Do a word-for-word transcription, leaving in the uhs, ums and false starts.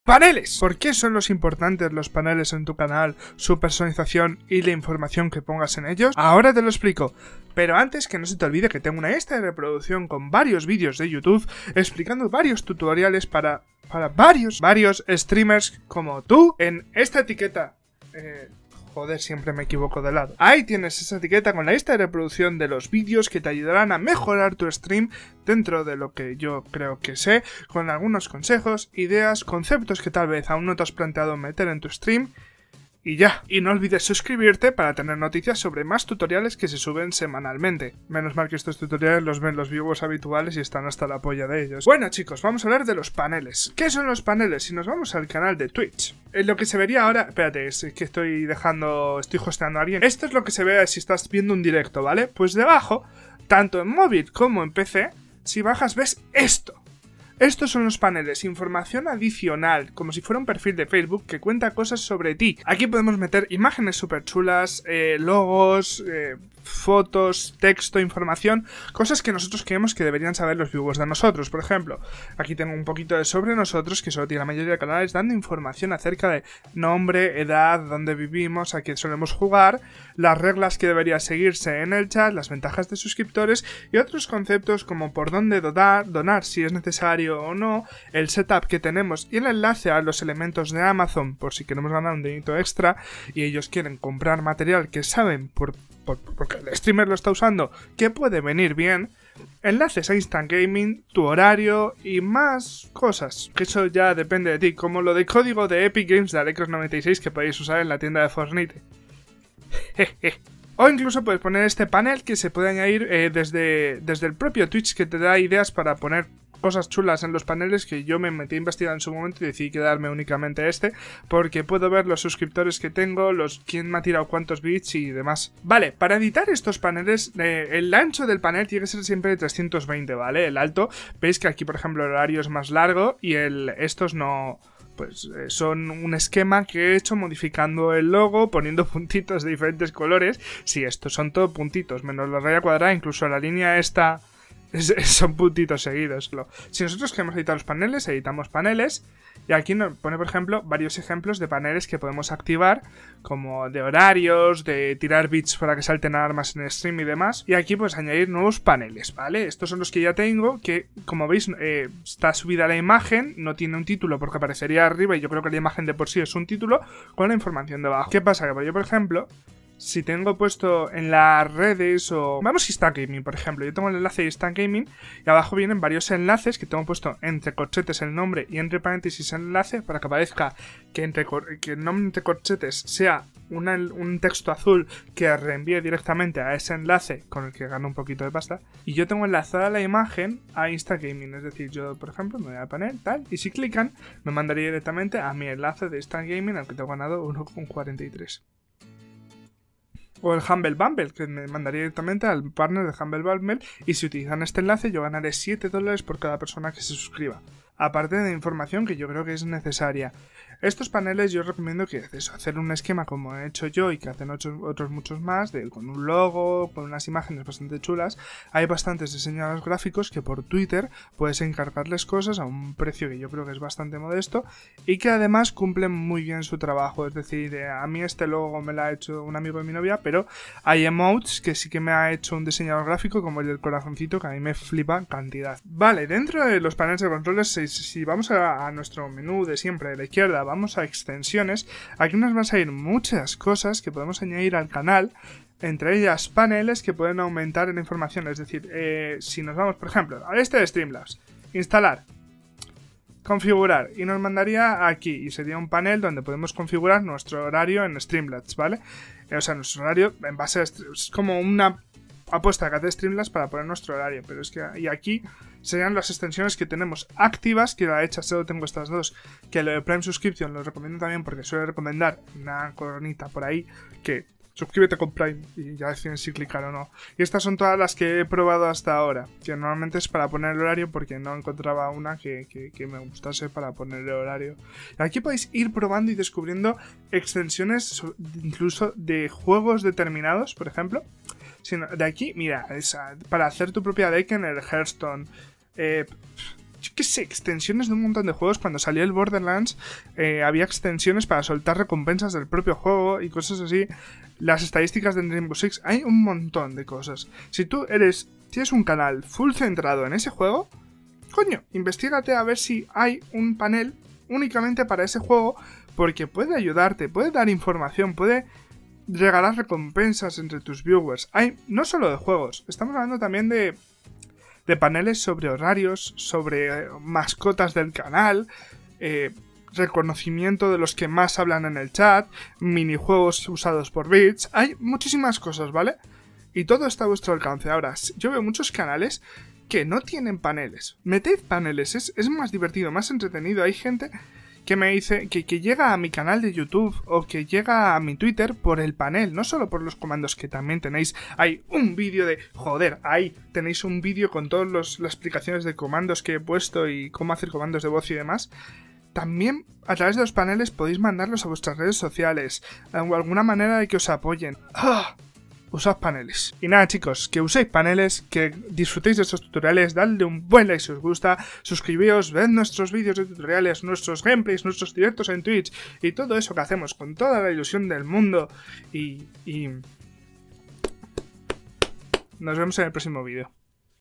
¡Paneles! ¿Por qué son los importantes los paneles en tu canal, su personalización y la información que pongas en ellos? Ahora te lo explico. Pero antes, que no se te olvide que tengo una lista de reproducción con varios vídeos de YouTube explicando varios tutoriales para, para varios, varios streamers como tú en esta etiqueta. Eh... Joder, siempre me equivoco de lado. Ahí tienes esa etiqueta con la lista de reproducción de los vídeos que te ayudarán a mejorar tu stream dentro de lo que yo creo que sé, con algunos consejos, ideas, conceptos que tal vez aún no te has planteado meter en tu stream. Y ya, y no olvides suscribirte para tener noticias sobre más tutoriales que se suben semanalmente. Menos mal que estos tutoriales los ven los viewers habituales y están hasta la polla de ellos. Bueno chicos, vamos a hablar de los paneles. ¿Qué son los paneles? Si nos vamos al canal de Twitch, en lo que se vería ahora... Espérate, es que estoy dejando... estoy hosteando a alguien. Esto es lo que se ve si estás viendo un directo, ¿vale? Pues debajo, tanto en móvil como en P C, si bajas ves esto. Estos son los paneles, información adicional, como si fuera un perfil de Facebook que cuenta cosas sobre ti. Aquí podemos meter imágenes súper chulas, eh, logos, eh, fotos, texto, información, cosas que nosotros creemos que deberían saber los viewers de nosotros. Por ejemplo, aquí tengo un poquito de sobre nosotros, que solo tiene la mayoría de canales, dando información acerca de nombre, edad, dónde vivimos, a qué solemos jugar, las reglas que debería seguirse en el chat, las ventajas de suscriptores y otros conceptos como por dónde donar, donar si es necesario o no, el setup que tenemos y el enlace a los elementos de Amazon por si queremos ganar un dinerito extra y ellos quieren comprar material que saben por, por, porque el streamer lo está usando que puede venir bien, enlaces a Instant Gaming, tu horario y más cosas, que eso ya depende de ti, como lo de código de Epic Games de Alecros noventa y seis que podéis usar en la tienda de Fortnite. O incluso puedes poner este panel que se puede añadir eh, desde, desde el propio Twitch, que te da ideas para poner cosas chulas en los paneles, que yo me metí a investigar en su momento y decidí quedarme únicamente este, porque puedo ver los suscriptores que tengo, los quién me ha tirado cuántos bits y demás. Vale, para editar estos paneles, eh, el ancho del panel tiene que ser siempre de trescientos veinte, ¿vale? El alto, veis que aquí por ejemplo el horario es más largo y el estos no... Pues eh, son un esquema que he hecho modificando el logo, poniendo puntitos de diferentes colores. Sí, estos son todos puntitos, menos la raya cuadrada, incluso la línea esta es, son puntitos seguidos. Si nosotros queremos editar los paneles, editamos paneles. Y aquí nos pone, por ejemplo, varios ejemplos de paneles que podemos activar, como de horarios, de tirar bits para que salten armas en stream y demás. Y aquí pues añadir nuevos paneles, ¿vale? Estos son los que ya tengo, que como veis eh, está subida la imagen, no tiene un título porque aparecería arriba y yo creo que la imagen de por sí es un título con la información debajo. ¿Qué pasa? Que yo, por ejemplo... Si tengo puesto en las redes o... Vamos a Instant Gaming, por ejemplo. Yo tengo el enlace de Instant Gaming y abajo vienen varios enlaces que tengo puesto entre corchetes el nombre y entre paréntesis el enlace para que aparezca que, entre que el nombre entre corchetes sea una, un texto azul que reenvíe directamente a ese enlace con el que gano un poquito de pasta. Y yo tengo enlazada la imagen a Instant Gaming. Es decir, yo, por ejemplo, me voy al panel, tal, y si clican, me mandaría directamente a mi enlace de Instant Gaming al que tengo ganado uno coma cuarenta y tres. O el Humble Bumble, que me mandaría directamente al partner de Humble Bumble. Y si utilizan este enlace, yo ganaré siete dólares por cada persona que se suscriba. Aparte de información que yo creo que es necesaria. Estos paneles yo recomiendo que eso, hacer un esquema como he hecho yo y que hacen otros, otros muchos más, de, con un logo, con unas imágenes bastante chulas. Hay bastantes diseñadores gráficos que por Twitter puedes encargarles cosas a un precio que yo creo que es bastante modesto y que además cumplen muy bien su trabajo. Es decir, a mí este logo me lo ha hecho un amigo de mi novia, pero hay emotes que sí que me ha hecho un diseñador gráfico como el del corazoncito, que a mí me flipa cantidad. Vale, dentro de los paneles de controles, si, si vamos a, a nuestro menú de siempre de la izquierda, vamos a extensiones, aquí nos van a salir muchas cosas que podemos añadir al canal, entre ellas paneles que pueden aumentar en información. Es decir, eh, si nos vamos, por ejemplo, a este de Streamlabs, instalar, configurar, y nos mandaría aquí, y sería un panel donde podemos configurar nuestro horario en Streamlabs, ¿vale? Eh, o sea, nuestro horario en base a... es como una apuesta que hace Streamlabs para poner nuestro horario, pero es que y aquí serían las extensiones que tenemos activas, que la he hecho, solo tengo estas dos, que lo de Prime Subscription lo recomiendo también porque suele recomendar una coronita por ahí que suscríbete con Prime y ya deciden si clicar o no. Y estas son todas las que he probado hasta ahora, que normalmente es para poner el horario porque no encontraba una que, que, que me gustase para poner el horario. Y aquí podéis ir probando y descubriendo extensiones incluso de juegos determinados, por ejemplo. Sino de aquí, mira, esa, para hacer tu propia deck en el Hearthstone. Eh, yo qué sé, extensiones de un montón de juegos. Cuando salió el Borderlands eh, había extensiones para soltar recompensas del propio juego y cosas así. Las estadísticas de Rainbow Six, hay un montón de cosas. Si tú eres, tienes un canal full centrado en ese juego, coño, investígate a ver si hay un panel únicamente para ese juego, porque puede ayudarte, puede dar información, puede regalar recompensas entre tus viewers. Hay no solo de juegos, estamos hablando también de, de paneles sobre horarios, sobre eh, mascotas del canal, eh, reconocimiento de los que más hablan en el chat, minijuegos usados por bits. Hay muchísimas cosas, ¿vale? Y todo está a vuestro alcance. Ahora, yo veo muchos canales que no tienen paneles. Meted paneles, es, es más divertido, más entretenido. Hay gente que me dice que, que llega a mi canal de YouTube o que llega a mi Twitter por el panel, no solo por los comandos que también tenéis. Hay un vídeo de... Joder, ahí tenéis un vídeo con todas las explicaciones de comandos que he puesto y cómo hacer comandos de voz y demás. También a través de los paneles podéis mandarlos a vuestras redes sociales o alguna manera de que os apoyen. ¡Ah! Usad paneles. Y nada, chicos, que uséis paneles, que disfrutéis de estos tutoriales, dadle un buen like si os gusta, suscribíos, ved nuestros vídeos de tutoriales, nuestros gameplays, nuestros directos en Twitch y todo eso que hacemos con toda la ilusión del mundo. Y... y... nos vemos en el próximo vídeo.